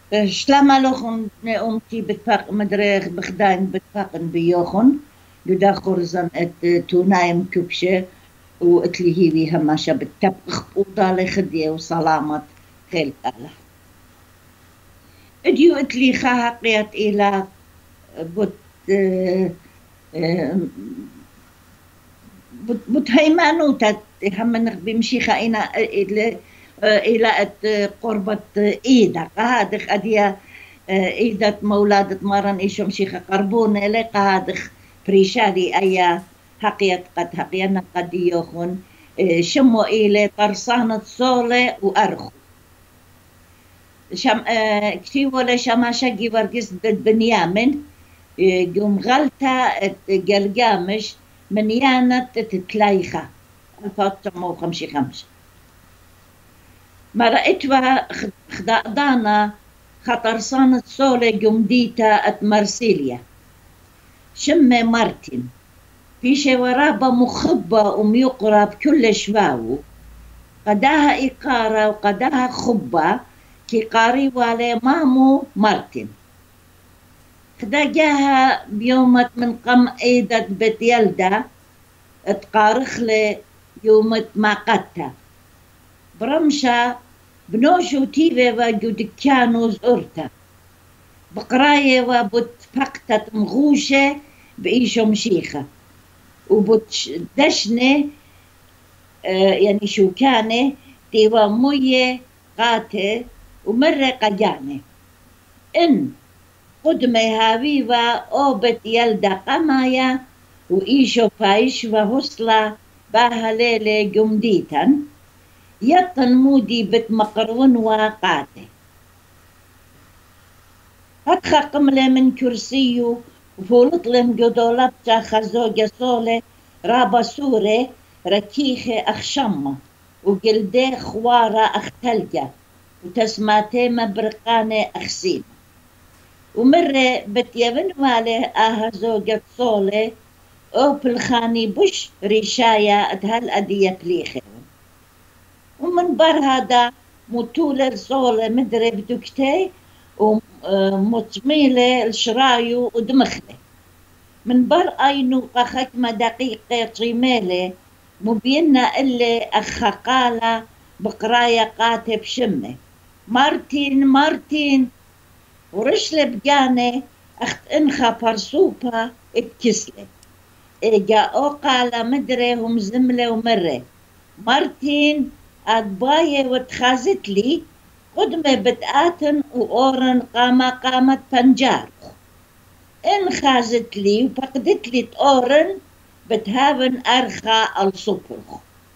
Slama lochon omti betpak madreg begdain betpakken بيوخن لداخل تونايم كبشة واتلي هي هماشة بالتبخ وطالي خدية وسلامة خيل تالا اديو اتلي خاقيت إلى بوت بتهيمانوتا هم بمشي خاينا إلى قربة إيدا قهادخ أديا إيدة مولادة مرن إيشو مشيخة قربون إلي قهادخ بريشاري أيا حقيت قد حقينا قد يوخون شمو إلي طرسانة صولة وأرخو شم كتي ولا شماشة جيورجس بنيامن قوم غلطة جلجامش من يانة تتلايخة 1955 ما رأيتها خدانا خطر صانت صولة جمديتا ات مرسيليا شمة مارتن في شوارابا مخبة وميقرا بكل شواو قداها إقارة وقداها خبة كي قاري والي مامو مارتن خدا جاها بيومت من قم ايدة بيت يلدا اتقارخ لي يومت ما قتا برمشة بنوشو تيفي وجو دكانو زورتا بقراية وبت فقطة مغوشة بإيشو مشيخة وبت دشنة يعني شو كانة تيوا موية قاتة ومرة قجانة إن قدمي هاويوا أو بت يلدا قمايا وإيشو فايش وهصلة باها ليلة جمديتا يطن مودي بت مقرون وقاته هتخا قملة من كرسيو وفولط لهم قدولبتا خزوجة صولة رابا سورة ركيخة أخشمة وقلدي خوارة أختلجة وتسماتي مبرقانة أخسيمة ومرة بتيبن والي آها زوجة صولة أو بالخاني بش ريشايا أدهل أدية بليخة ومن بر هذا مطولة صولة مدري بدكتي ومطميلة الشرايو ودمخلة من بر أينو قخكمة دقيقة طيميلة مبينة اللي أخقالة بقراية قاتب شمة مارتين ورشلة بجانة أخت إنخا برسوبة اتكسلة إجا أوقالة مدري هم زملة ومرة مارتين أقباية وتخازت لي قدمة بتآتن وأورن قامت بنجار إن خازت لي وفقدت لي تأورن بتهابن أرخى الصبح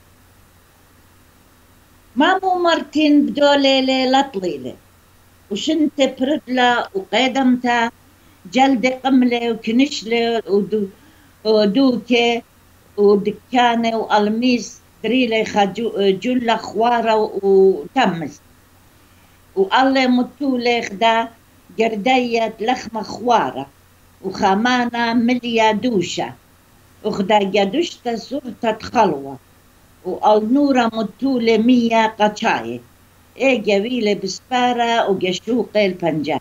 مامو مارتين بدولة ليلة طويلة وشنت بردلة وقدمتها جلدة قملة وكنشلة ودوكة ودكانة وألميس دريلة جلة خوارة وتمس والله مطولة خدا جردية لخمة خوارة وخمانة مليا دوشة وخدا جدوشة صورة خلوة والنورة مطولة 100 قشاية ايه جويلة بسبارة وجشوقة البنجاب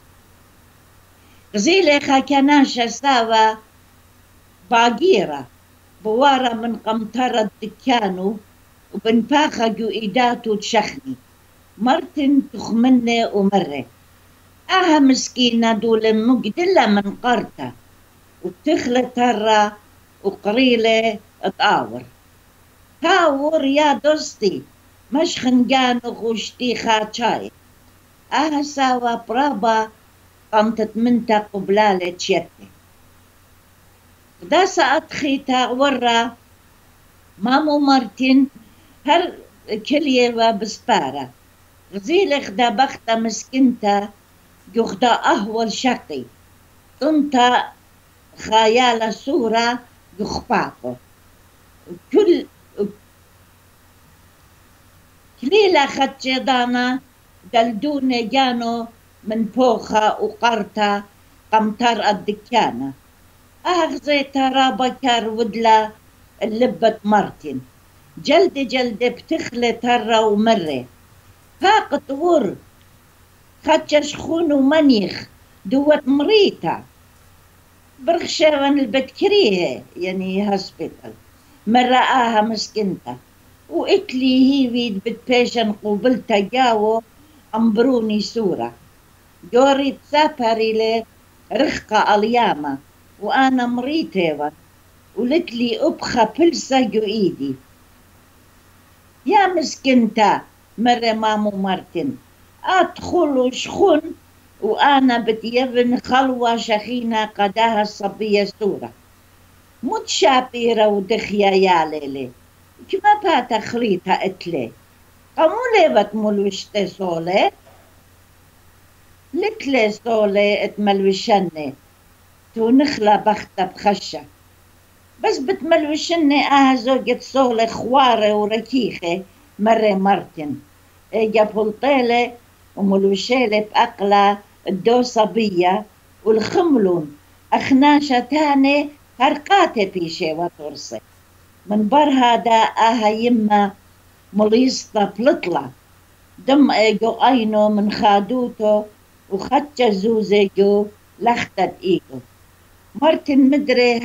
غزيلة خاكناشة ساوى باقيرة بوارة من قمطرة دكانو وبنفاخة جو إيداتو تشخني مرتن تخمنة ومرة مسكينة دول مقدلة من قرطة وبتخلى ترى وقريلة تقاور تاور يا دوستي مش خنجان غوشتي خاتشاي ساوى برابا قمتت منتا قبلالة شيتي دا ساعت خيتا ورا مامو مارتين هر كلية وبسبارة غزيل خدا بختا مسكنتا يخدا أهول شقي انت خيال صورة يخباقو كل كليلة خدشدانا دلدونة جانو من بوخة وقرطة قمطر الدكانة أخذي ترى بكر ودلا اللبة مارتن جلد بتخلي ترى ومرة فاقت ور خدش شخون ومنيخ دوت مريتا برخشاون البتكريه يعني هاسبيتال مرآها مسكنتا وقتلي هي ويد بتبيشن قوبلتا جاو أمبروني سورة جوري تسافري لي رخقة الياما وأنا مريتة ولت لي أبخى بلسة جو إيدي يا مسكنتا مرة مامو مارتن أدخل شخون وأنا بتيبن خلوة شخينة قداها الصبية سورة متشابيرة ودخيا يا ليلي كما باتا خريطة اتلي قمولي بتملوشتي سولي لتلي سولي اتملوشني تو نخلة بختة بخشة بس بتملوشني زوجة سولي خوارة وركيخة مرة مرتن اجا بلطيلي وملوشيلي بأقلة الدو صبية والخملون أخناشة تاني هرقاتي بيشي وطرسي من برها دا يما مليسطة بلطلة دم ايجو اينو من خادوتو وخدش زوزي جو لختت ايجو مرتن مدري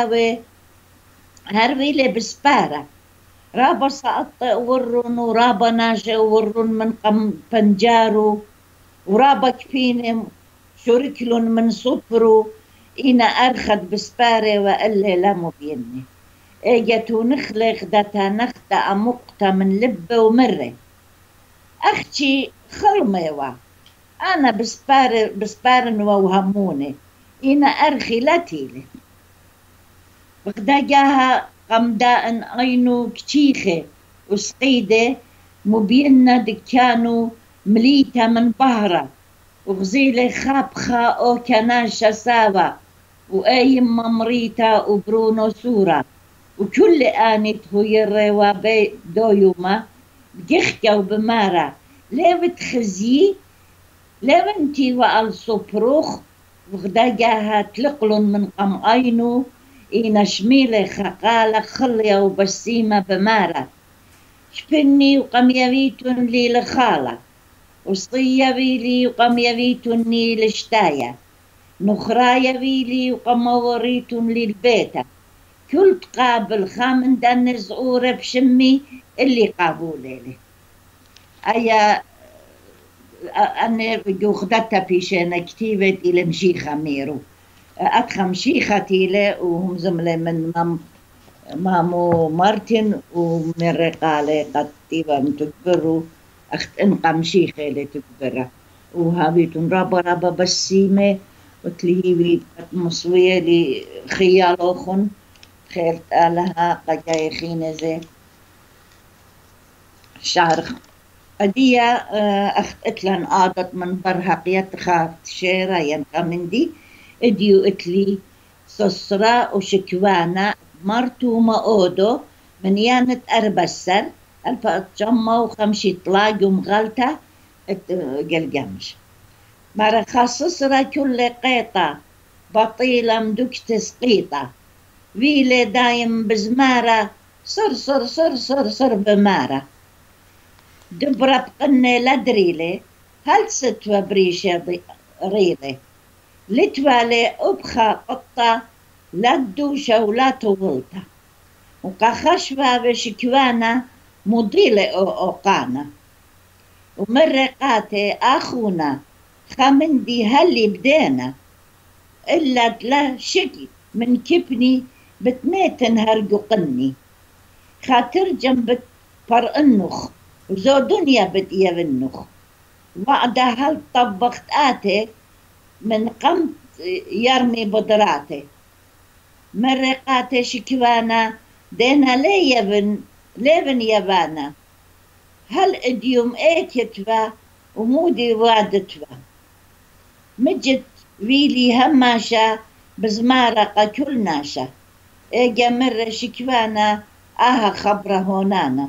هرويلي بسبارة رابا سقط ورن ورابا ناجي ورن من بنجارو ورابا كفيني شركلن من صفرو إنا أرخد بسبارة وقال لي لا مبيني اجتو نخلق دتا نختا أمقتا من لب ومرة أختي خلميوا أنا بسبارن ووهموني إنا أرخي لا تيلي بغدا جاها قمداء عينو كتيخة وسقيدة مبينة دكانو مليتا من بهرة وغزيلة خابخة أو كناشة ساوة وأيم ممريتا وبرونو سورة وكل آنت هو يروا بي دويوما بجختة وبمارة ليه بتخزي ليه انتي وقال صبروخ وغدا جاها تلقلن من قم عينو إينا شميلة خقالة خلية وبسيمة بمارة شبني وقم يبيتن لي لخالة وصية بيلي وقم يبيتن لي لشتاية نخرايا بيلي وقم وريتن لي البيتة كل تقابل خامن دن زعورة بشمي اللي قابولي لي أيا أنا جوخدتها بيشينا كتيبة إلى مشيخة ميرو أتخم شيختي له وهم زملاء من مامو مارتن ومن رقالة قطيبة متكبروا أخت إنقم شيخة لتكبرة وهابيتون رابا بسيمة وتلهيبي مصوية لخيالوخن خيرت لها قجاي خينة زي شعر أدية أخت إتلان آدت من برهقية خافت شيرا ينقى من دي اديو اتلي سسرا وشكوانا مرتو ماودو من يانت أربسر 1950 طلاق ومغلطة قلقمش مرة خصصرا كل قيطة بطيلة مدوكت سقيطة ويلي دايم بزمارة صر بمارة دبرة بقني لدريلي هل ستوى بريشة ريلي لتوالي أبخى قطة لا تدوشة ولا طولتها وكخشبة بشكوانا مضيلة أوقانا ومرقاتي أخونا خمندي هاللي بدينا إلا تلا شكي من كبني بتميتن هرققني خاطر جنبت فرقنخ وزو دنيا بدي بنخ وعدا هل طبخت آتي من قمت يرمي بضراتي مرقاتي شكوانا دينا ليبن يابانا هل اديوم ايكتوا ومودي وادتوا مجد ويلي هماشا بزمارقة كل ناشا ايجا مرة شكوانا خبرة هونانا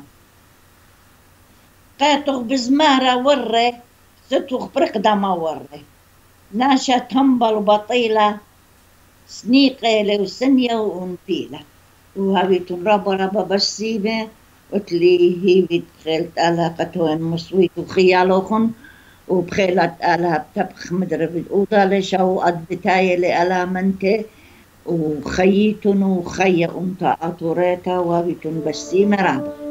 قاتغ بزمارة وري ستوخ برقدة ما وري ناشا تنبل بطيلة سنيقة وسنية ونبيلة وهابيتون رابا بسيمة وتلي هي بتخلت علاقتهن مصويت وخيالوخن وبخيلت آلها بتبخ مدرب الأوضة لشو قد بتايلي ألا منتي وخيتن وخي أمتا أطوريتا وابتن بسيمرا